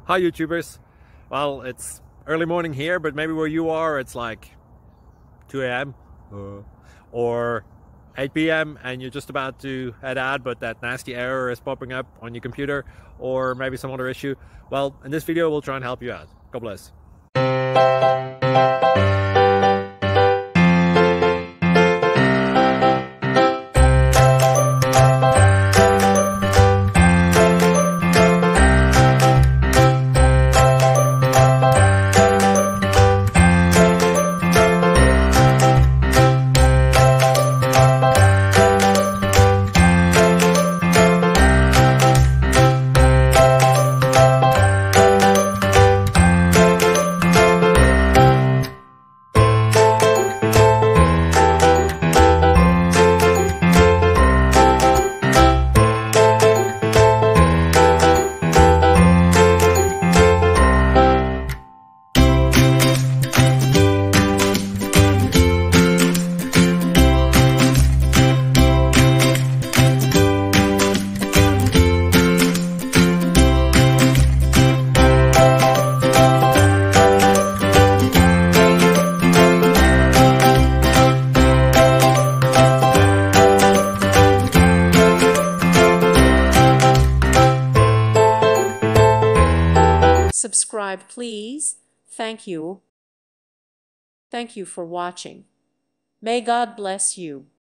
Hi YouTubers. Well, it's early morning here, but maybe where you are it's like 2 a.m. or 8 p.m. and you're just about to head out, but that nasty error is popping up on your computer, or maybe some other issue. Well, in this video we'll try and help you out. God bless. Subscribe, please. Thank you. Thank you for watching. May God bless you.